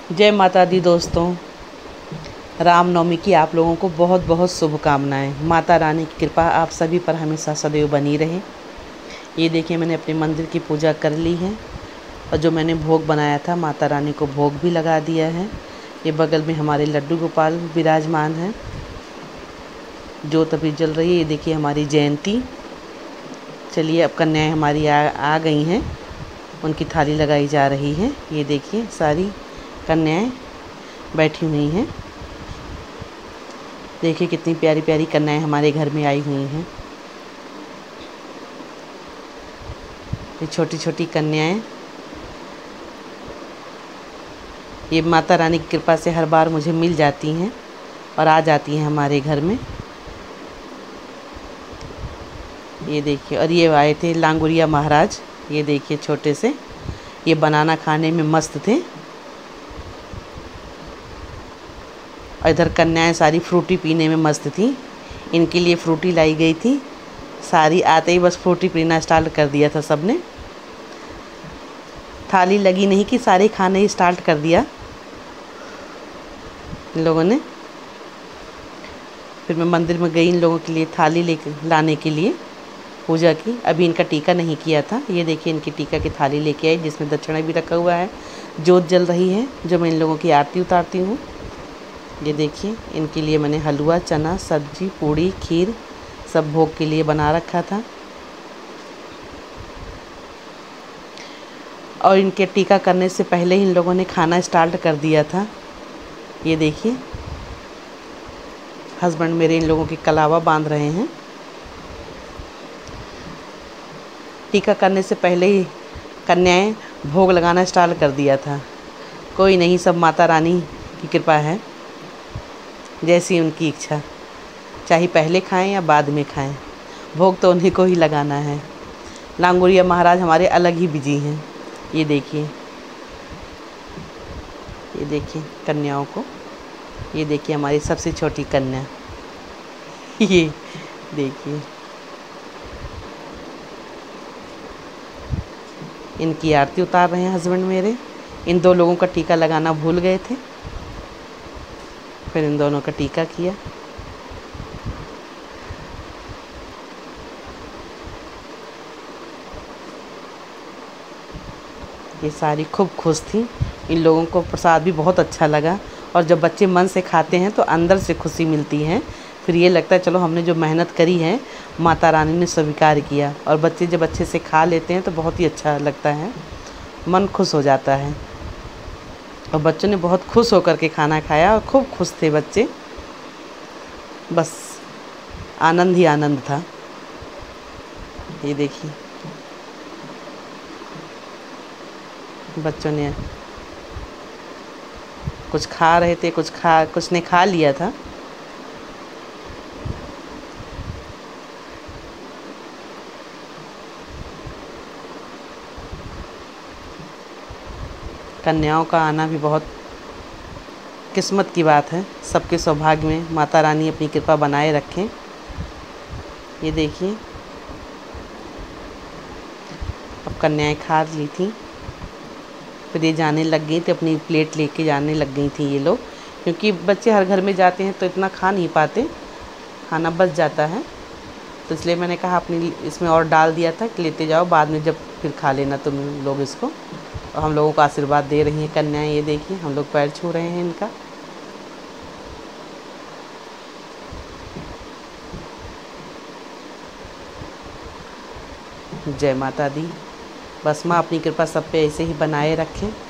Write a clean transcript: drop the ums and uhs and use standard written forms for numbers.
जय माता दी दोस्तों। रामनवमी की आप लोगों को बहुत बहुत शुभकामनाएं। माता रानी की कृपा आप सभी पर हमेशा सदैव बनी रहे। ये देखिए, मैंने अपने मंदिर की पूजा कर ली है और जो मैंने भोग बनाया था माता रानी को भोग भी लगा दिया है। ये बगल में हमारे लड्डू गोपाल विराजमान हैं। ज्योत अभी जल रही है। ये देखिए हमारी जयंती। चलिए, अब कन्याएं हमारी आ गई हैं, उनकी थाली लगाई जा रही है। ये देखिए सारी कन्याएं बैठी हुई हैं। देखिए कितनी प्यारी प्यारी कन्याएं हमारे घर में आई हुई हैं। ये छोटी छोटी कन्याएं, ये माता रानी की कृपा से हर बार मुझे मिल जाती हैं और आ जाती हैं हमारे घर में। ये देखिए, और ये आए थे लांगुरिया महाराज। ये देखिए छोटे से, ये बनाना खाने में मस्त थे। और इधर कन्याएं सारी फ्रूटी पीने में मस्त थी। इनके लिए फ्रूटी लाई गई थी। सारी आते ही बस फ्रूटी पीना स्टार्ट कर दिया था सबने। थाली लगी नहीं कि सारे खाने ही स्टार्ट कर दिया इन लोगों ने। फिर मैं मंदिर में गई इन लोगों के लिए थाली लेके लाने के लिए पूजा की। अभी इनका टीका नहीं किया था। ये देखिए इनकी टीका की थाली लेके आई जिसमें दक्षिणा भी रखा हुआ है। जोत जल रही है जो मैं इन लोगों की आरती उतारती हूँ। ये देखिए इनके लिए मैंने हलवा, चना, सब्जी, पूड़ी, खीर सब भोग के लिए बना रखा था। और इनके टीका करने से पहले ही इन लोगों ने खाना स्टार्ट कर दिया था। ये देखिए हस्बैंड मेरे इन लोगों की कलावा बांध रहे हैं। टीका करने से पहले ही कन्याएं भोग लगाना स्टार्ट कर दिया था। कोई नहीं, सब माता रानी की कृपा है, जैसी उनकी इच्छा। चाहे पहले खाएं या बाद में खाएं, भोग तो उन्हीं को ही लगाना है। लांगुरिया महाराज हमारे अलग ही बिजी हैं। ये देखिए कन्याओं को। ये देखिए हमारी सबसे छोटी कन्या। ये देखिए इनकी आरती उतार रहे हैं हस्बैंड मेरे। इन दो लोगों का टीका लगाना भूल गए थे, फिर इन दोनों का टीका किया। ये सारी खूब खुश थी। इन लोगों को प्रसाद भी बहुत अच्छा लगा। और जब बच्चे मन से खाते हैं तो अंदर से खुशी मिलती है। फिर ये लगता है चलो हमने जो मेहनत करी है माता रानी ने स्वीकार किया। और बच्चे जब अच्छे से खा लेते हैं तो बहुत ही अच्छा लगता है, मन खुश हो जाता है। और बच्चों ने बहुत खुश होकर के खाना खाया और खूब खुश थे बच्चे। बस आनंद ही आनंद था। ये देखिए बच्चों ने कुछ खा रहे थे, कुछ ने खा लिया था। कन्याओं का आना भी बहुत किस्मत की बात है। सबके सौभाग्य में माता रानी अपनी कृपा बनाए रखें। ये देखिए अब कन्याएं खा ली थी, फिर ये जाने लग गई थी, अपनी प्लेट लेके जाने लग गई थी ये लोग। क्योंकि बच्चे हर घर में जाते हैं तो इतना खा नहीं पाते, खाना बच जाता है। तो इसलिए मैंने कहा अपनी इसमें और डाल दिया था कि लेते जाओ, बाद में जब फिर खा लेना तुम लोग इसको। और हम लोगों को आशीर्वाद दे रही हैं कन्याएं। ये देखिए हम लोग पैर छू रहे हैं इनका। जय माता दी। बस माँ अपनी कृपा सब पे ऐसे ही बनाए रखें।